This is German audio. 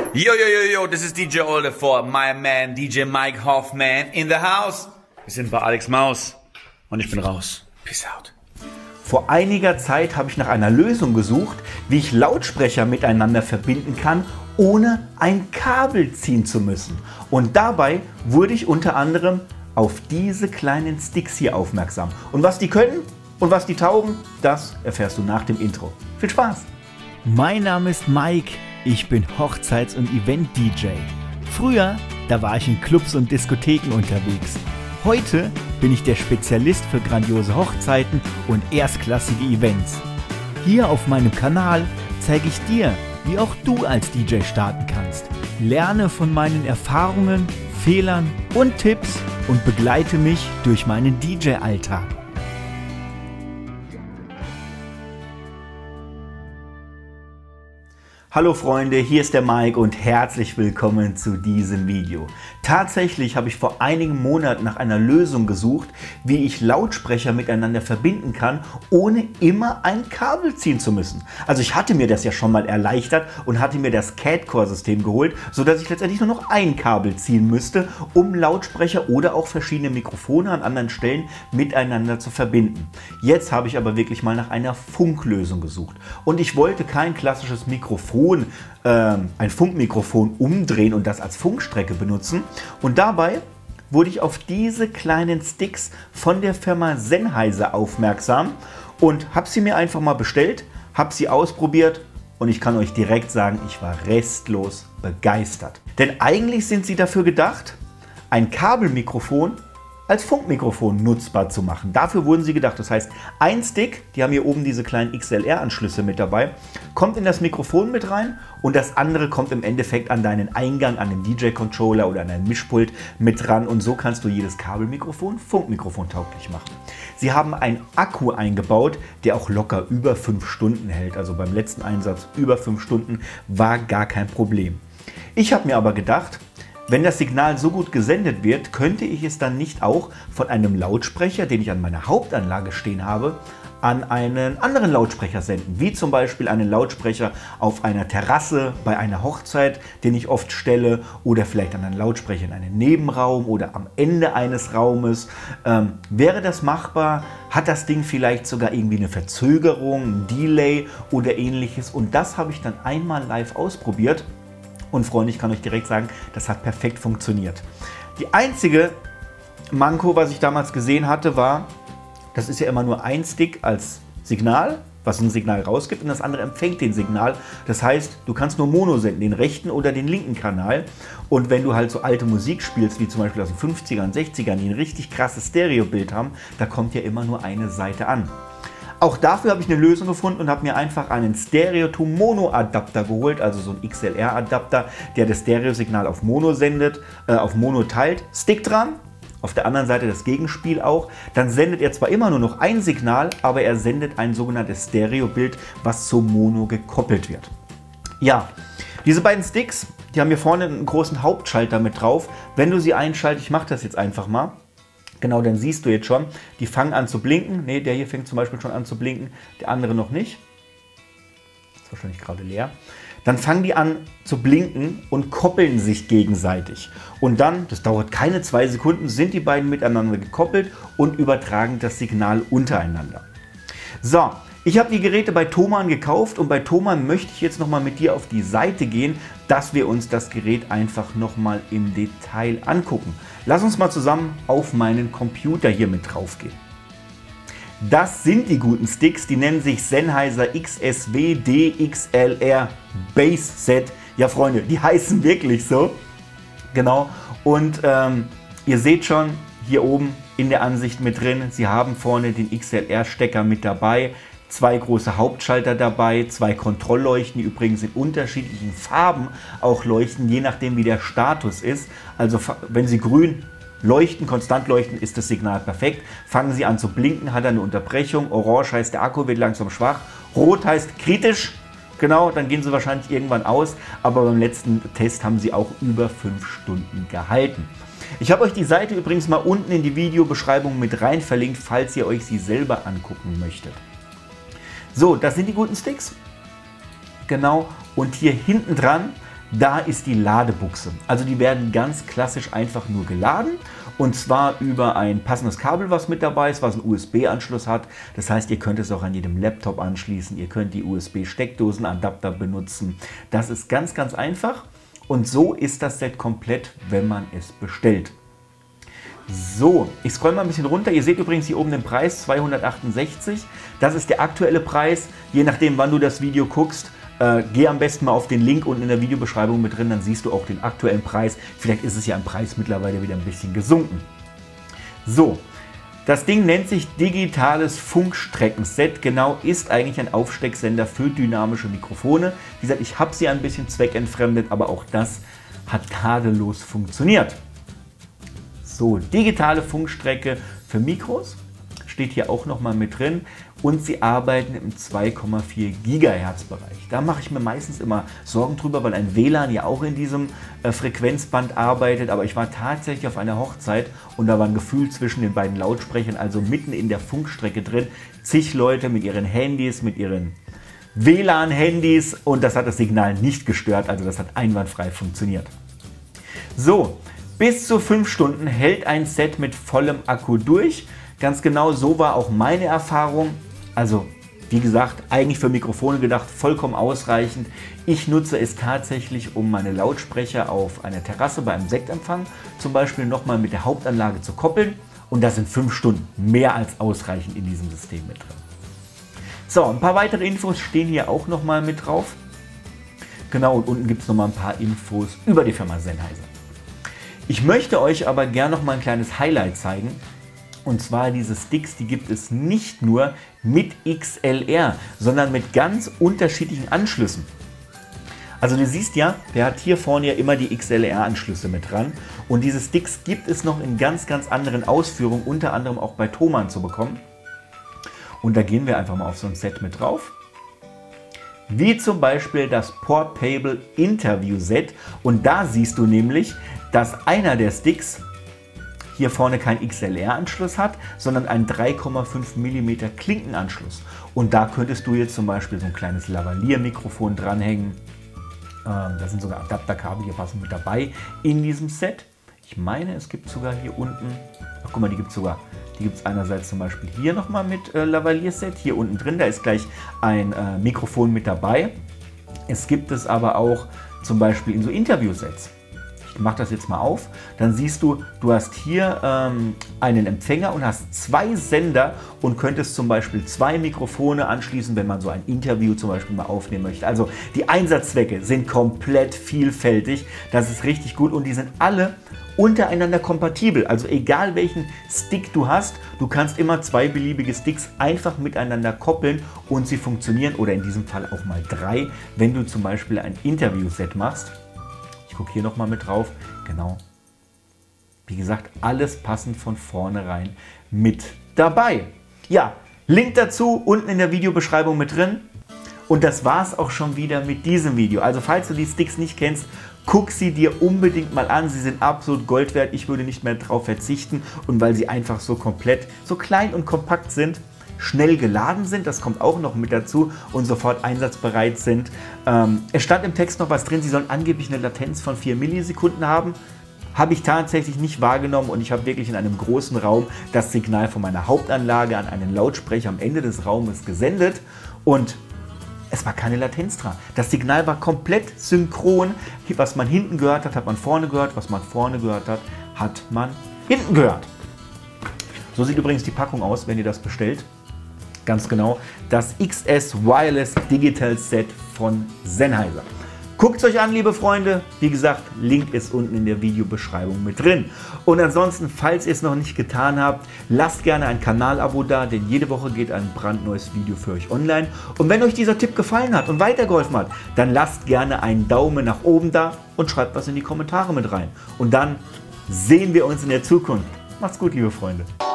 Yo, yo, yo, yo, this is DJ Oldefor, my man, DJ Mike Hoffman in the house. Wir sind bei Alex Maus und ich bin raus. Peace out. Vor einiger Zeit habe ich nach einer Lösung gesucht, wie ich Lautsprecher miteinander verbinden kann, ohne ein Kabel ziehen zu müssen. Und dabei wurde ich unter anderem auf diese kleinen Sticks hier aufmerksam. Und was die können und was die taugen, das erfährst du nach dem Intro. Viel Spaß! Mein Name ist Mike, ich bin Hochzeits- und Event-DJ. Früher, da war ich in Clubs und Diskotheken unterwegs. Heute bin ich der Spezialist für grandiose Hochzeiten und erstklassige Events. Hier auf meinem Kanal zeige ich dir, wie auch du als DJ starten kannst. Lerne von meinen Erfahrungen, Fehlern und Tipps und begleite mich durch meinen DJ-Alltag. Hallo Freunde, hier ist der Mike und herzlich willkommen zu diesem Video. Tatsächlich habe ich vor einigen Monaten nach einer Lösung gesucht, wie ich Lautsprecher miteinander verbinden kann, ohne immer ein Kabel ziehen zu müssen. Also ich hatte mir das ja schon mal erleichtert und hatte mir das CAD-Core-System geholt, sodass ich letztendlich nur noch ein Kabel ziehen müsste, um Lautsprecher oder auch verschiedene Mikrofone an anderen Stellen miteinander zu verbinden. Jetzt habe ich aber wirklich mal nach einer Funklösung gesucht und ich wollte kein klassisches Mikrofon, ein Funkmikrofon umdrehen und das als Funkstrecke benutzen. Und dabei wurde ich auf diese kleinen Sticks von der Firma Sennheiser aufmerksam und habe sie mir einfach mal bestellt, habe sie ausprobiert und ich kann euch direkt sagen, ich war restlos begeistert. Denn eigentlich sind sie dafür gedacht, ein Kabelmikrofon als Funkmikrofon nutzbar zu machen. Dafür wurden sie gedacht. Das heißt, ein Stick, die haben hier oben diese kleinen XLR-Anschlüsse mit dabei, kommt in das Mikrofon mit rein und das andere kommt im Endeffekt an deinen Eingang, an den DJ-Controller oder an dein Mischpult mit dran und so kannst du jedes Kabelmikrofon Funkmikrofon tauglich machen. Sie haben einen Akku eingebaut, der auch locker über 5 Stunden hält. Also beim letzten Einsatz über 5 Stunden war gar kein Problem. Ich habe mir aber gedacht, wenn das Signal so gut gesendet wird, könnte ich es dann nicht auch von einem Lautsprecher, den ich an meiner Hauptanlage stehen habe, an einen anderen Lautsprecher senden. Wie zum Beispiel einen Lautsprecher auf einer Terrasse bei einer Hochzeit, den ich oft stelle, oder vielleicht an einen Lautsprecher in einem Nebenraum oder am Ende eines Raumes. Wäre das machbar? Hat das Ding vielleicht sogar irgendwie eine Verzögerung, ein Delay oder ähnliches? Und das habe ich dann einmal live ausprobiert. Und Freunde, ich kann euch direkt sagen, das hat perfekt funktioniert. Die einzige Manko, was ich damals gesehen hatte, war, das ist ja immer nur ein Stick als Signal, was ein Signal rausgibt und das andere empfängt den Signal. Das heißt, du kannst nur Mono senden, den rechten oder den linken Kanal. Und wenn du halt so alte Musik spielst, wie zum Beispiel aus den 50ern, 60ern, die ein richtig krasses Stereobild haben, da kommt ja immer nur eine Seite an. Auch dafür habe ich eine Lösung gefunden und habe mir einfach einen Stereo-to-Mono-Adapter geholt, also so ein XLR-Adapter, der das Stereosignal auf Mono sendet, auf Mono teilt, Stick dran, auf der anderen Seite das Gegenspiel auch. Dann sendet er zwar immer nur noch ein Signal, aber er sendet ein sogenanntes Stereobild, was zum Mono gekoppelt wird. Ja, diese beiden Sticks, die haben hier vorne einen großen Hauptschalter mit drauf. Wenn du sie einschaltest, ich mache das jetzt einfach mal. Genau, dann siehst du jetzt schon, die fangen an zu blinken. Ne, der hier fängt zum Beispiel schon an zu blinken, der andere noch nicht. Ist wahrscheinlich gerade leer. Dann fangen die an zu blinken und koppeln sich gegenseitig. Und dann, das dauert keine 2 Sekunden, sind die beiden miteinander gekoppelt und übertragen das Signal untereinander. So, ich habe die Geräte bei Thomann gekauft und bei Thomann möchte ich jetzt nochmal mit dir auf die Seite gehen, dass wir uns das Gerät einfach nochmal im Detail angucken. Lass uns mal zusammen auf meinen Computer hier mit drauf gehen. Das sind die guten Sticks, die nennen sich Sennheiser XSW DXLR Bass Set. Ja Freunde, die heißen wirklich so. Genau, und ihr seht schon hier oben in der Ansicht mit drin, sie haben vorne den XLR-Stecker mit dabei. 2 große Hauptschalter dabei, 2 Kontrollleuchten, die übrigens in unterschiedlichen Farben auch leuchten, je nachdem wie der Status ist. Also wenn sie grün leuchten, konstant leuchten, ist das Signal perfekt. Fangen sie an zu blinken, hat er eine Unterbrechung. Orange heißt, der Akku wird langsam schwach. Rot heißt kritisch. Genau, dann gehen sie wahrscheinlich irgendwann aus. Aber beim letzten Test haben sie auch über 5 Stunden gehalten. Ich habe euch die Seite übrigens mal unten in die Videobeschreibung mit rein verlinkt, falls ihr euch sie selber angucken möchtet. So, das sind die guten Sticks. Genau, und hier hinten dran da ist die Ladebuchse. Also die werden ganz klassisch einfach nur geladen und zwar über ein passendes Kabel, was mit dabei ist, was einen USB-Anschluss hat. Das heißt, ihr könnt es auch an jedem Laptop anschließen, ihr könnt die USB-Steckdosenadapter benutzen. Das ist ganz, ganz einfach und so ist das Set komplett, wenn man es bestellt. So, ich scroll mal ein bisschen runter. Ihr seht übrigens hier oben den Preis, 268. Das ist der aktuelle Preis. Je nachdem, wann du das Video guckst, geh am besten mal auf den Link unten in der Videobeschreibung mit drin, dann siehst du auch den aktuellen Preis. Vielleicht ist es ja im Preis mittlerweile wieder ein bisschen gesunken. So, das Ding nennt sich digitales Funkstreckenset. Genau, ist eigentlich ein Aufstecksender für dynamische Mikrofone. Wie gesagt, ich habe sie ein bisschen zweckentfremdet, aber auch das hat tadellos funktioniert. So, digitale Funkstrecke für Mikros steht hier auch noch mal mit drin und sie arbeiten im 2,4 GHz Bereich. Da mache ich mir meistens immer Sorgen drüber, weil ein WLAN ja auch in diesem Frequenzband arbeitet, aber ich war tatsächlich auf einer Hochzeit und da war ein Gefühl zwischen den beiden Lautsprechern, also mitten in der Funkstrecke drin, zig Leute mit ihren Handys, mit ihren WLAN-Handys und das hat das Signal nicht gestört, also das hat einwandfrei funktioniert. So, bis zu 5 Stunden hält ein Set mit vollem Akku durch. Ganz genau so war auch meine Erfahrung. Also wie gesagt, eigentlich für Mikrofone gedacht, vollkommen ausreichend. Ich nutze es tatsächlich, um meine Lautsprecher auf einer Terrasse bei einem Sektempfang zum Beispiel nochmal mit der Hauptanlage zu koppeln. Und das sind 5 Stunden, mehr als ausreichend in diesem System mit drin. So, ein paar weitere Infos stehen hier auch nochmal mit drauf. Genau, und unten gibt es nochmal ein paar Infos über die Firma Sennheiser. Ich möchte euch aber gerne noch mal ein kleines Highlight zeigen. Und zwar diese Sticks, die gibt es nicht nur mit XLR, sondern mit ganz unterschiedlichen Anschlüssen. Also du siehst ja, der hat hier vorne ja immer die XLR-Anschlüsse mit dran. Und diese Sticks gibt es noch in ganz, ganz anderen Ausführungen, unter anderem auch bei Thomann zu bekommen. Und da gehen wir einfach mal auf so ein Set mit drauf. Wie zum Beispiel das Portable Interview Set. Und da siehst du nämlich, dass einer der Sticks hier vorne keinen XLR-Anschluss hat, sondern einen 3,5 mm Klinkenanschluss. Und da könntest du jetzt zum Beispiel so ein kleines Lavalier-Mikrofon dranhängen. Da sind sogar Adapterkabel hier passend mit dabei in diesem Set. Ich meine, es gibt sogar hier unten, ach guck mal, die gibt es einerseits zum Beispiel hier nochmal mit Lavalier-Set, hier unten drin, da ist gleich ein Mikrofon mit dabei. Es gibt es aber auch zum Beispiel in so Interview-Sets. Ich mache das jetzt mal auf, dann siehst du, du hast hier einen Empfänger und hast 2 Sender und könntest zum Beispiel 2 Mikrofone anschließen, wenn man so ein Interview zum Beispiel mal aufnehmen möchte. Also die Einsatzzwecke sind komplett vielfältig, das ist richtig gut und die sind alle untereinander kompatibel. Also egal welchen Stick du hast, du kannst immer 2 beliebige Sticks einfach miteinander koppeln und sie funktionieren oder in diesem Fall auch mal 3, wenn du zum Beispiel ein Interview-Set machst. Ich gucke hier nochmal mit drauf. Genau. Wie gesagt, alles passend von vornherein mit dabei. Ja, Link dazu unten in der Videobeschreibung mit drin. Und das war es auch schon wieder mit diesem Video. Also falls du die Sticks nicht kennst, guck sie dir unbedingt mal an. Sie sind absolut Gold wert. Ich würde nicht mehr darauf verzichten. Und weil sie einfach so komplett, so klein und kompakt sind, schnell geladen sind, das kommt auch noch mit dazu und sofort einsatzbereit sind. Es stand im Text noch was drin, sie sollen angeblich eine Latenz von 4 Millisekunden haben. Habe ich tatsächlich nicht wahrgenommen und ich habe wirklich in einem großen Raum das Signal von meiner Hauptanlage an einen Lautsprecher am Ende des Raumes gesendet und es war keine Latenz dran. Das Signal war komplett synchron. Was man hinten gehört hat, hat man vorne gehört. Was man vorne gehört hat, hat man hinten gehört. So sieht übrigens die Packung aus, wenn ihr das bestellt. Ganz genau, das XS Wireless Digital Set von Sennheiser. Guckt es euch an, liebe Freunde. Wie gesagt, Link ist unten in der Videobeschreibung mit drin. Und ansonsten, falls ihr es noch nicht getan habt, lasst gerne ein Kanalabo da, denn jede Woche geht ein brandneues Video für euch online. Und wenn euch dieser Tipp gefallen hat und weitergeholfen hat, dann lasst gerne einen Daumen nach oben da und schreibt was in die Kommentare mit rein. Und dann sehen wir uns in der Zukunft. Macht's gut, liebe Freunde.